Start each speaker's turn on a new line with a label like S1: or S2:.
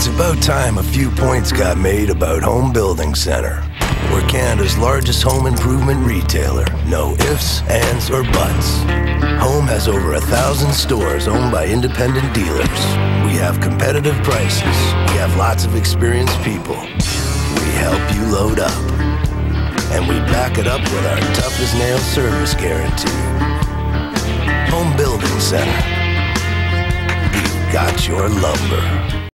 S1: about time a few points got made about Home Building Center. We're Canada's largest home improvement retailer. No ifs, ands, or buts. Home has over 1,000 stores owned by independent dealers. We have competitive prices. We have lots of experienced people. We help you load up. And we back it up with our tough-as-nails service guarantee. Home Building Center. We've got your lumber.